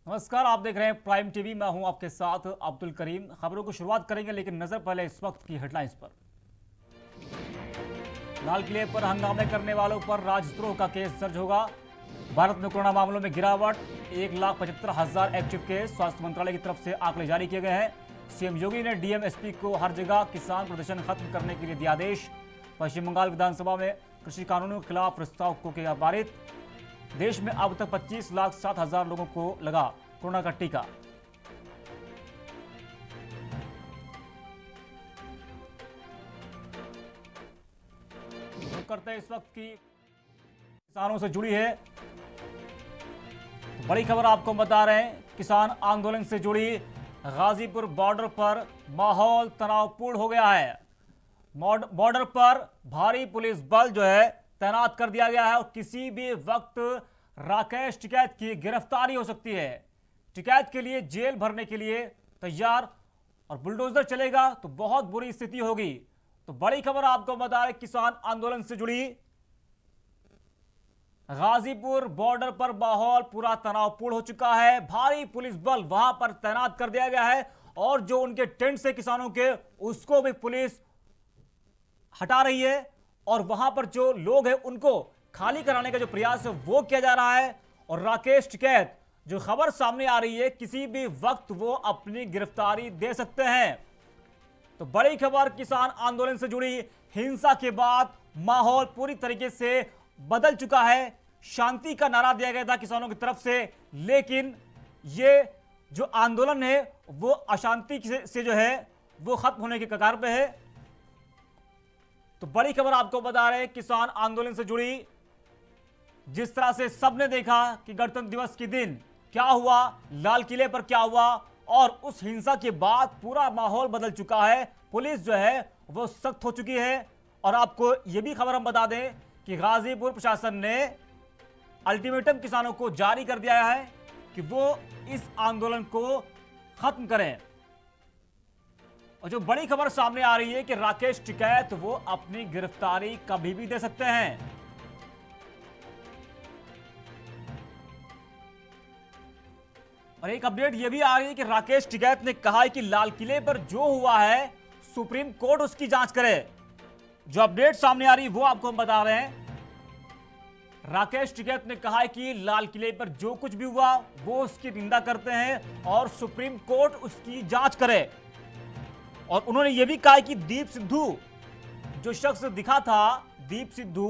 नमस्कार, आप देख रहे हैं प्राइम टीवी। मैं हूं आपके साथ अब्दुल करीम। खबरों को शुरुआत करेंगे, लेकिन नजर पहले इस वक्त की हेडलाइंस पर। लाल किले पर हंगामे करने वालों पर राजद्रोह का केस दर्ज होगा। भारत में कोरोना मामलों में गिरावट, 1,75,000 एक्टिव केस। स्वास्थ्य मंत्रालय की तरफ से आंकड़े जारी किए गए हैं। सीएम योगी ने डीएम एसपी को हर जगह किसान प्रदर्शन खत्म करने के लिए दिया आदेश। पश्चिम बंगाल विधानसभा में कृषि कानूनों के खिलाफ प्रस्ताव को किया पारित। देश में अब तक 25,07,000 लोगों को लगा कोरोना का टीका। करते हैं इस वक्त की किसानों से जुड़ी है तो बड़ी खबर आपको बता रहे हैं। किसान आंदोलन से जुड़ी गाजीपुर बॉर्डर पर माहौल तनावपूर्ण हो गया है। बॉर्डर पर भारी पुलिस बल जो है तैनात कर दिया गया है और किसी भी वक्त राकेश टिकैत की गिरफ्तारी हो सकती है। टिकैत के लिए जेल भरने के लिए तैयार और बुलडोजर चलेगा तो बहुत बुरी स्थिति होगी। तो बड़ी खबर आपको बता रहे, किसान आंदोलन से जुड़ी गाजीपुर बॉर्डर पर माहौल पूरा तनावपूर्ण हो चुका है। भारी पुलिस बल वहां पर तैनात कर दिया गया है और जो उनके टेंट से किसानों के, उसको भी पुलिस हटा रही है और वहां पर जो लोग हैं उनको खाली कराने का जो प्रयास है वो किया जा रहा है। और राकेश टिकैत, जो खबर सामने आ रही है, किसी भी वक्त वो अपनी गिरफ्तारी दे सकते हैं। तो बड़ी खबर, किसान आंदोलन से जुड़ी हिंसा के बाद माहौल पूरी तरीके से बदल चुका है। शांति का नारा दिया गया था किसानों की तरफ से, लेकिन ये जो आंदोलन है वो अशांति से जो है वो खत्म होने के कगार पे है। तो बड़ी खबर आपको बता रहे हैं, किसान आंदोलन से जुड़ी जिस तरह से सबने देखा कि गणतंत्र दिवस के दिन क्या हुआ, लाल किले पर क्या हुआ, और उस हिंसा के बाद पूरा माहौल बदल चुका है। पुलिस जो है वो सख्त हो चुकी है। और आपको यह भी खबर हम बता दें कि गाजीपुर प्रशासन ने अल्टीमेटम किसानों को जारी कर दिया है कि वो इस आंदोलन को खत्म करें। और जो बड़ी खबर सामने आ रही है कि राकेश टिकैत वो अपनी गिरफ्तारी कभी भी दे सकते हैं। और एक अपडेट यह भी आ रही है कि राकेश टिकैत ने कहा है कि लाल किले पर जो हुआ है सुप्रीम कोर्ट उसकी जांच करे। जो अपडेट सामने आ रही है वो आपको हम बता रहे हैं। राकेश टिकैत ने कहा है कि लाल किले पर जो कुछ भी हुआ वो उसकी निंदा करते हैं और सुप्रीम कोर्ट उसकी जांच करे। और उन्होंने यह भी कहा कि दीप सिद्धू जो शख्स दिखा था, दीप सिद्धू,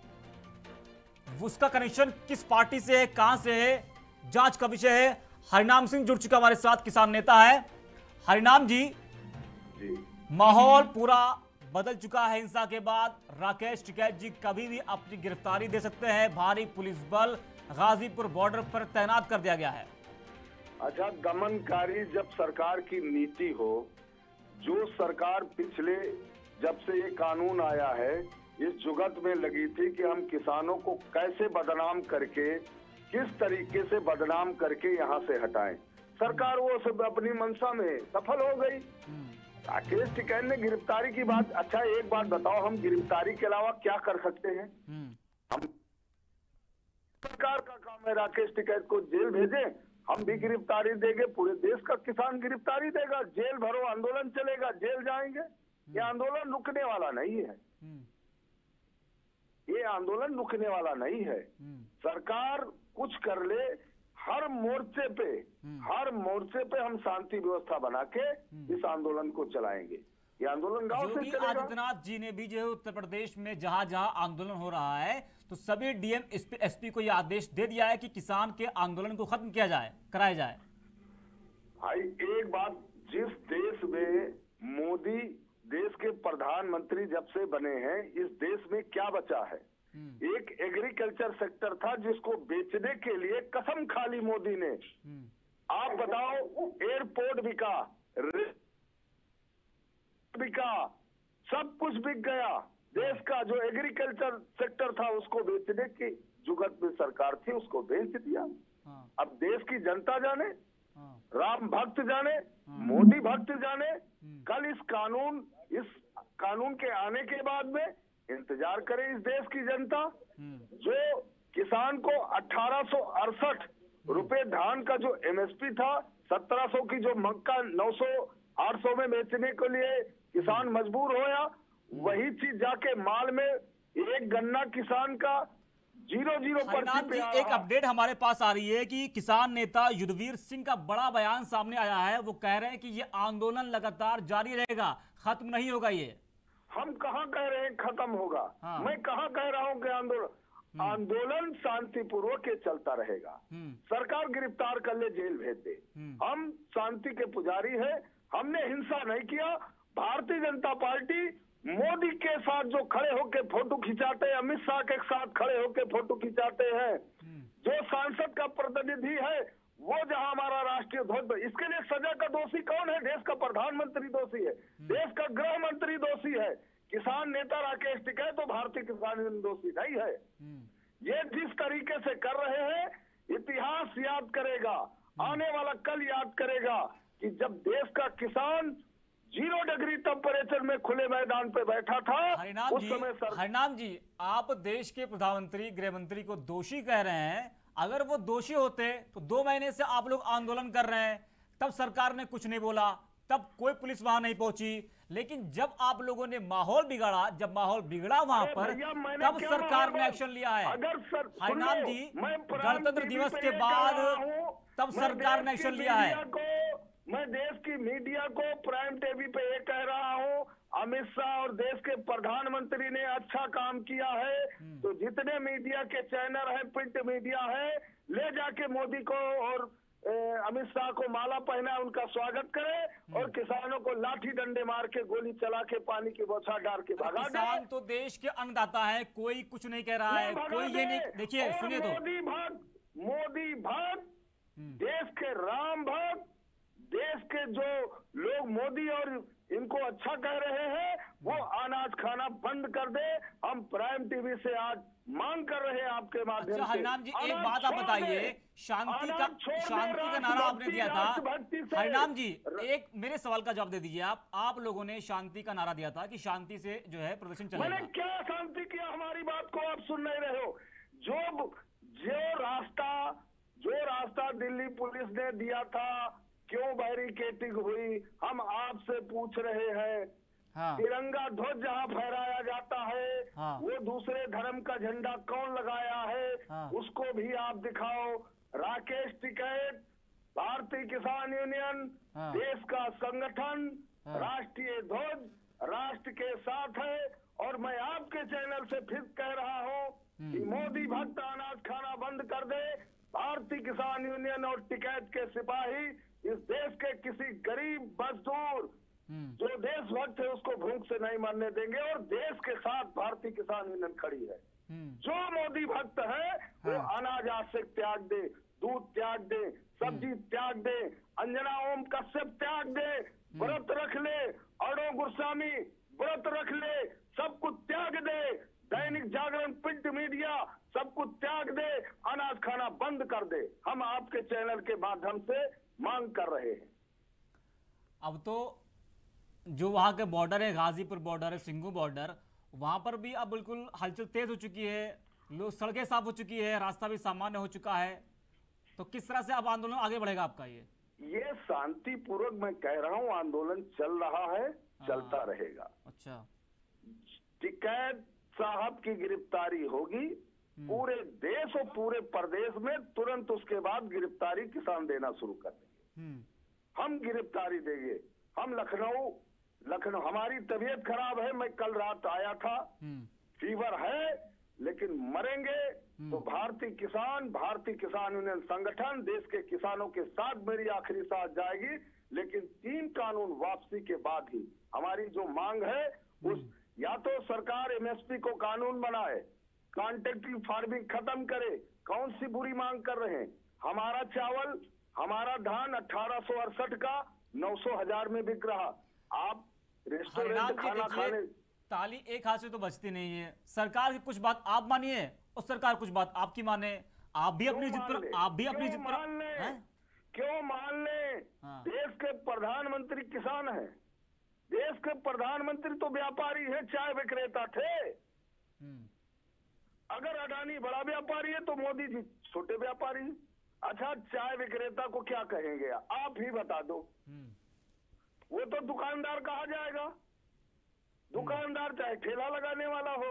उसका कनेक्शन किस पार्टी से है, कहां से है, जांच का विषय है। हरिनाम सिंह जुड़ चुका हमारे साथ, किसान नेता है। हरिनाम जी, माहौल पूरा बदल चुका है हिंसा के बाद। राकेश टिकैत जी कभी भी अपनी गिरफ्तारी दे सकते हैं। भारी पुलिस बल गाजीपुर बॉर्डर पर तैनात कर दिया गया है। अच्छा, दमनकारी जब सरकार की नीति हो, जो सरकार पिछले जब से ये कानून आया है इस जुगत में लगी थी कि हम किसानों को कैसे बदनाम करके, किस तरीके से बदनाम करके यहाँ से हटाएं, सरकार वो सब अपनी मंशा में सफल हो गई। राकेश टिकैत ने गिरफ्तारी की बात, अच्छा एक बात बताओ, हम गिरफ्तारी के अलावा क्या कर सकते हैं? हम सरकार का काम है राकेश टिकैत को जेल भेजें, हम भी गिरफ्तारी देंगे, पूरे देश का किसान गिरफ्तारी देगा, जेल भरो, आंदोलन चलेगा, जेल जाएंगे। ये आंदोलन रुकने वाला नहीं है, ये आंदोलन रुकने वाला नहीं है। सरकार कुछ कर ले, हर मोर्चे पे हम शांति व्यवस्था बना के इस आंदोलन को चलाएंगे। ये आंदोलन गांव से चलेगा। आदित्यनाथ जी ने भी जो है उत्तर प्रदेश में जहां जहां आंदोलन हो रहा है तो सभी डीएम एसपी को यह आदेश दे दिया है कि किसान के आंदोलन को खत्म किया जाए, कराया जाए। भाई एक बात, जिस देश में मोदी देश के प्रधानमंत्री जब से बने हैं, इस देश में क्या बचा है? एक एग्रीकल्चर सेक्टर था जिसको बेचने के लिए कसम खा ली मोदी ने। आप बताओ, एयरपोर्ट बिका, सब कुछ बिक गया। देश का जो एग्रीकल्चर सेक्टर था उसको बेचने की जुगत में सरकार थी, उसको बेच दिया। अब देश की जनता जाने, राम भक्त जाने, मोदी भक्त जाने, कल इस कानून के आने के बाद में इंतजार करे इस देश की जनता। जो किसान को 1868 रुपए धान का जो एमएसपी था 1700 की, जो मक्का 900 800 में बेचने के लिए किसान मजबूर होया, वही चीज जाके माल में एक गन्ना किसान का 0 पर्ची पे आ एक रहा। अपडेट हमारे पास आ रही है कि किसान नेता युद्धवीर सिंह का बड़ा बयान सामने आया है। वो कह रहे हैं कि ये आंदोलन लगातार जारी रहेगा, खत्म नहीं होगा ये। हम कहाँ कह रहे हैं खत्म होगा? हाँ। मैं कहाँ कह रहा हूँ कि आंदोलन शांतिपूर्वक चलता रहेगा। सरकार गिरफ्तार कर ले, जेल भेज दे, हम शांति के पुजारी हैं, हमने हिंसा नहीं किया। भारतीय जनता पार्टी मोदी के साथ जो खड़े होके फोटो खिंचाते हैं, अमित शाह के साथ खड़े होके फोटो खिंचाते हैं, जो सांसद का प्रतिनिधि है वो जहां हमारा राष्ट्रीय ध्वज, इसके लिए सजा का दोषी कौन है? देश का प्रधानमंत्री दोषी है, देश का गृह मंत्री दोषी है, किसान नेता राकेश टिकैत तो भारतीय किसान यूनियन दोषी नहीं है। ये जिस तरीके से कर रहे हैं, इतिहास याद करेगा, आने वाला कल याद करेगा कि जब देश का किसान 0 डिग्री टेम्परेचर में खुले मैदान पे बैठा था, उस समय हरिनाम जी, आप देश के प्रधानमंत्री गृह मंत्री को दोषी कह रहे हैं। अगर वो दोषी होते तो 2 महीने से आप लोग आंदोलन कर रहे हैं, तब सरकार ने कुछ नहीं बोला, तब कोई पुलिस वहां नहीं पहुंची। लेकिन जब आप लोगों ने माहौल बिगाड़ा, जब माहौल बिगड़ा वहां पर, तब सरकार ने एक्शन लिया है। हरिनाम जी, गणतंत्र दिवस के बाद तब सरकार ने एक्शन लिया है। मैं देश की मीडिया को प्राइम टीवी पे ये कह रहा हूँ, अमित शाह और देश के प्रधानमंत्री ने अच्छा काम किया है, तो जितने मीडिया के चैनल हैं, प्रिंट मीडिया है, ले जाके मोदी को और अमित शाह को माला पहना, उनका स्वागत करें और किसानों को लाठी डंडे मार के, गोली चला के, पानी की बौछार डाल के भगा दे। किसान तो देश के अन्नदाता है, कोई कुछ नहीं कह रहा है, कोई ये नहीं। देखिए, सुनिए तो, मोदी भक्त, देश के राम भक्त, देश के जो लोग मोदी और इनको अच्छा कह रहे हैं, वो अनाज खाना बंद कर दे। हम प्राइम टीवी से आज मांग कर रहे हैं आपके माध्यम से। हरिनाम जी, एक बात आप बताइए, शांति का नारा आपने दिया था। हरिनाम जी, एक मेरे सवाल का जवाब दे दीजिए। आप लोगों ने शांति का नारा दिया था कि शांति से जो है प्रदर्शन चलेगा। मैंने क्या शांति किया? हमारी बात को आप सुन नहीं रहे हो। जो रास्ता दिल्ली पुलिस ने दिया था, क्यों बैरिकेडिंग हुई, हम आपसे पूछ रहे हैं। हाँ। तिरंगा ध्वज जहां फहराया जाता है, हाँ। वो दूसरे धर्म का झंडा कौन लगाया है, हाँ। उसको भी आप दिखाओ। राकेश टिकैत, भारतीय किसान यूनियन, हाँ। देश का संगठन, हाँ। राष्ट्रीय ध्वज राष्ट्र के साथ है। और मैं आपके चैनल से फिर कह रहा हूँ कि मोदी भक्त अनाज खाना बंद कर दे। भारतीय किसान यूनियन और टिकैत के सिपाही इस देश के किसी गरीब मजदूर जो देशभक्त है उसको भूख से नहीं मरने देंगे, और देश के साथ भारतीय किसान यूनियन खड़ी है। जो मोदी भक्त है वो अनाज आज से त्याग दे, दूध त्याग दे, सब्जी त्याग दे, अंजना ओम कश्यप त्याग दे, व्रत रख ले, अड़ो गोस्वामी व्रत रख ले, सब कुछ त्याग दे, दैनिक जागरण प्रिंट मीडिया सब कुछ त्याग दे, अनाज खाना बंद कर दे। हम आपके चैनल के माध्यम से मांग कर रहे हैं। अब तो जो वहां के बॉर्डर है, गाजीपुर बॉर्डर है, सिंघू बॉर्डर, वहां पर भी अब बिल्कुल हलचल तेज हो चुकी है, लोग सड़कें साफ हो चुकी है, रास्ता भी सामान्य हो चुका है। तो किस तरह से अब आंदोलन आगे बढ़ेगा आपका? ये शांतिपूर्वक मैं कह रहा हूँ, आंदोलन चल रहा है, चलता रहेगा। अच्छा, टिकैत साहब की गिरफ्तारी होगी पूरे देश और पूरे प्रदेश में, तुरंत उसके बाद गिरफ्तारी किसान देना शुरू कर देंगे। हम गिरफ्तारी देंगे। हम लखनऊ हमारी तबीयत खराब है, मैं कल रात आया था, फीवर है, लेकिन मरेंगे तो भारतीय किसान यूनियन संगठन देश के किसानों के साथ मेरी आखिरी सांस जाएगी। लेकिन 3 कानून वापसी के बाद ही हमारी जो मांग है, उस या तो सरकार एमएसपी को कानून बनाए, कॉन्ट्रैक्टिव फार्मिंग खत्म करे। कौन सी बुरी मांग कर रहे हैं? हमारा चावल, हमारा धान 1868 का 900,000 में बिक रहा। आप रेस्टोरेंट खाना खाने, ताली एक हाथ से तो बचती नहीं है। सरकार की कुछ बात आप मानिए और सरकार कुछ बात आपकी माने। आप भी अपनी जिद पर क्यों मान ले? हाँ। देश के प्रधानमंत्री किसान हैं, देश के प्रधानमंत्री तो व्यापारी है, चाय विक्रेता थे। अगर अडानी बड़ा व्यापारी है तो मोदी जी छोटे व्यापारी। अच्छा, चाय विक्रेता को क्या कहेंगे आप ही बता दो। वो तो दुकानदार कहा जाएगा, दुकानदार चाहे ठेला लगाने वाला हो।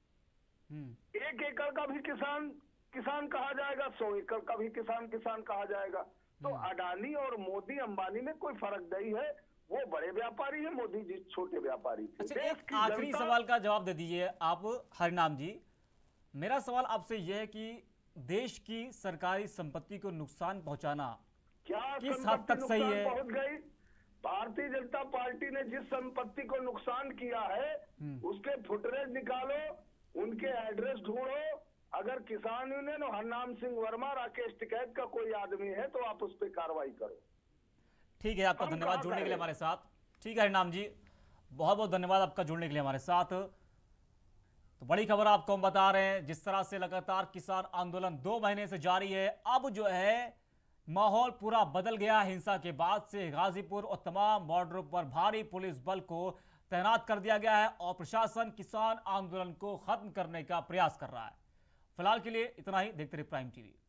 1 एकड़ का भी किसान किसान कहा जाएगा, 100 एकड़ का भी किसान किसान कहा जाएगा। तो अडानी और मोदी अंबानी में कोई फर्क नहीं है, वो बड़े व्यापारी है, मोदी जी छोटे व्यापारी थे। अच्छा, एक आखिरी सवाल का जवाब दे दीजिए आप हरिनाम जी। मेरा सवाल आपसे यह है कि देश की सरकारी संपत्ति को नुकसान पहुंचाना क्या किस हद तक सही है? पहुंच गई। भारतीय जनता पार्टी ने जिस संपत्ति को नुकसान किया है उसके फुटेज निकालो, उनके एड्रेस ढूंढो। अगर किसान यूनियन और हरनाम सिंह वर्मा, राकेश टिकैत का कोई आदमी है तो आप उस पर कार्रवाई करो। ठीक है, आपका धन्यवाद जुड़ने के लिए हमारे साथ। ठीक है हरिनाम जी, बहुत बहुत धन्यवाद आपका जुड़ने के लिए हमारे साथ। तो बड़ी खबर आपको हम बता रहे हैं, जिस तरह से लगातार किसान आंदोलन 2 महीने से जारी है, अब जो है माहौल पूरा बदल गया। हिंसा के बाद से गाजीपुर और तमाम बॉर्डरों पर भारी पुलिस बल को तैनात कर दिया गया है और प्रशासन किसान आंदोलन को खत्म करने का प्रयास कर रहा है। फिलहाल के लिए इतना ही। देखते रहिए प्राइम टीवी।